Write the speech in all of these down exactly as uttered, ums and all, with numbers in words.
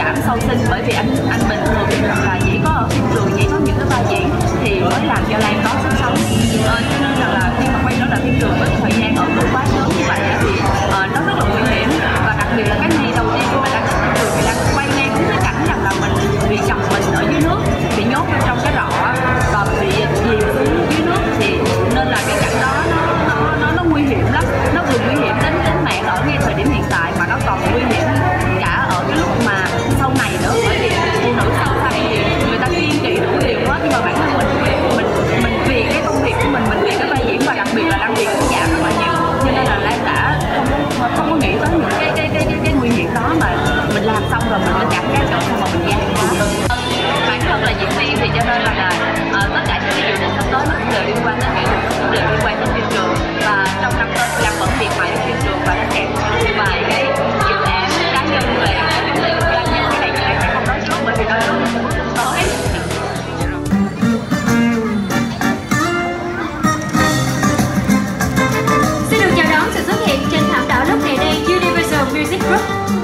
cảm sau sinh, bởi vì anh anh bình thường là chỉ có ở phim trường, chỉ có những cái vai diễn thì mới làm cho Lan có sức sống. Ờ, cho nên rằng là khi mà quay trở lại phim trường với thời gian ở tuổi quá sớm như vậy thì uh, nó rất là nguy hiểm, và đặc biệt là cái ngày đầu tiên khi mà Lan đến phim trường thì Lan quay ngay đúng cái cảnh rằng là mình bị chồng mình ở dưới nước, bị nhốt bên trong cái rọ và bị chìm xuống dưới nước, thì nên là cái cảnh đó nó nó nó, nó nguy hiểm lắm, nó vừa nguy hiểm đến tính mạng ở ngay thời điểm hiện tại mà nó còn nguy hiểm cả ở cái lúc mà sau này nữa, bởi vì phụ nữ sau này thì người ta kiên trì đủ điều hết, nhưng mà bản thân mình mình mình vì cái công việc của mình mình vì cái vai diễn và đặc biệt là đang vì khán giả rất là nhiều, cho nên là Lan đã không không có nghĩ tới những cái cái cái cái, cái nguy hiểm đó, mà mình làm xong rồi mình mới cảm giác được không mà mình dám. Bản thân là diễn viên thì cho nên là, là uh, tất cả những cái dự định sắp tới nó cũng đều liên quan đến nghệ thuật, cũng đều liên quan đến phim trường, và trong năm tới thì Lan vẫn miệt mài đến phim trường và đang kèm theo vài cái dự án cá nhân về phim liệu Lan, nhưng cái này thì Lan sẽ không nói trước bởi vì nó là một bước tới. Xin được chào đón sự xuất hiện trên thảm đỏ lúc này đây Universal Music Group.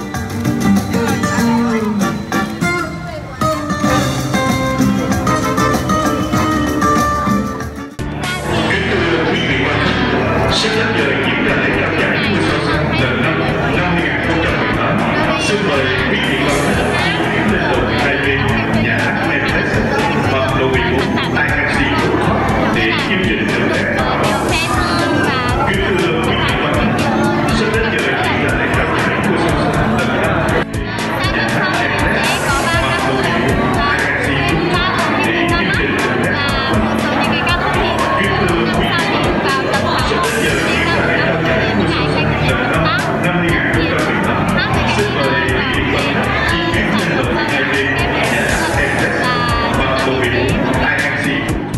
Xin nhắc lời diễn ra lễ trao giải của Sao Xanh lần năm năm hai nghìn không trăm mười tám. Xin mời quý vị quan khách di chuyển lên lầu hai B nhà hát Mercedes hoặc lầu mười bốn i ca xê Rooftop để chương trình được đẹp. Kính thưa quý vị quan khách, xin nhắc lời diễn ra lễ trao giải của Sao Xanh lần năm nhà hát Mercedes hoặc lầu mười bốn i ca xê Rooftop để chương trình được đẹp. Kính thưa quý vị quan khách, xin nhắc lời diễn ra lễ trao giải của Sao Xanh lần năm năm hai nghìn không trăm mười tám. Xin mời quý vị quan khách di chuyển lên lầu hai B nhà hát Mercedes hoặc lầu mười bốn i ca xê.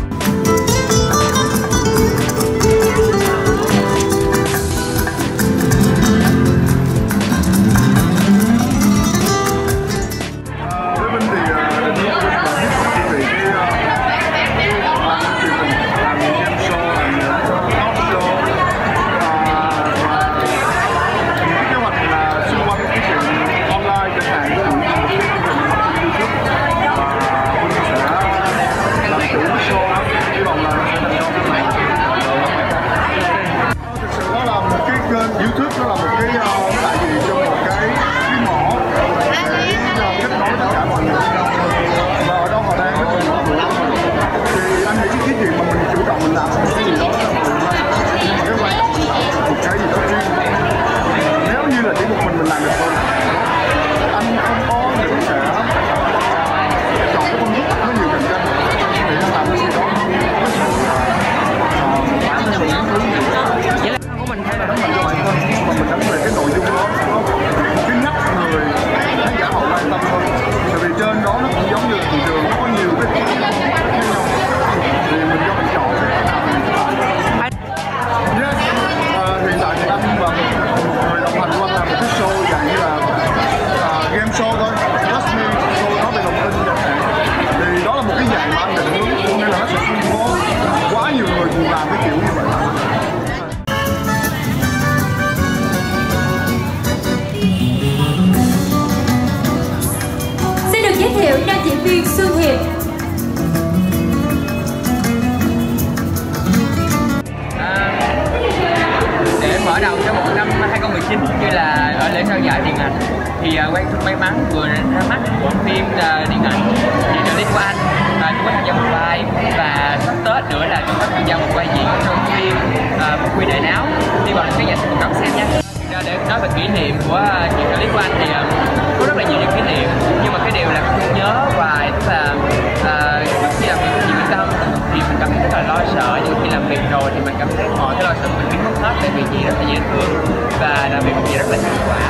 Mở đầu cho một năm hai không một chín như là ở lễ trao giải điện ảnh thì uh, Quang rất may mắn vừa ra mắt bộ phim uh, điện ảnh Chị Trợ Lý của Anh, và tôi có tham gia một vai, và sắp Tết nữa là tôi có tham gia một vai diễn trong phim uh, Một Quy Đại Náo. Hy vọng các nhà sẽ cùng đón xem nha. Để nói về kỷ niệm của uh, Chị Trợ Lý của Anh thì uh, có rất là nhiều những kỷ niệm, nhưng mà cái điều là không nhớ hoài, tức là uh, khi làm việc với chị Minh Tâm thì mình cảm thấy rất là lo sợ, nhưng khi làm việc rồi thì mình cảm thấy mọi cái lo sợ mình biến mất hết, tại vì chị rất là dễ thương và làm việc của chị rất là hiệu quả.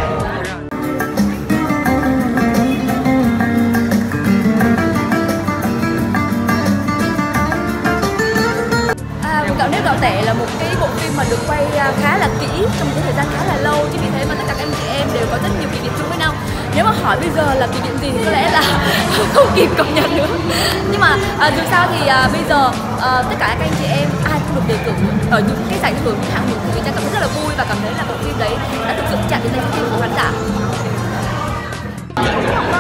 Gạo Nếp Gạo Tẻ là một cái bộ phim mà được quay khá là kỹ trong một cái thời gian khá là lâu, chính vì thế mà tất cả các anh chị em đều có rất nhiều kỷ niệm chung với nhau. Nếu mà hỏi bây giờ là kỷ niệm gì thì có lẽ là không kịp cập nhật nữa. Nhưng mà à, dù sao thì à, bây giờ à, tất cả các anh chị em ai cũng được đề cử ở những cái giải thưởng, những hạng mục thì người ta cảm thấy rất là vui và cảm thấy là bộ phim đấy đã thực sự chạm đến trái tim của khán giả.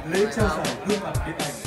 lễ trao giải gương mặt điện ảnh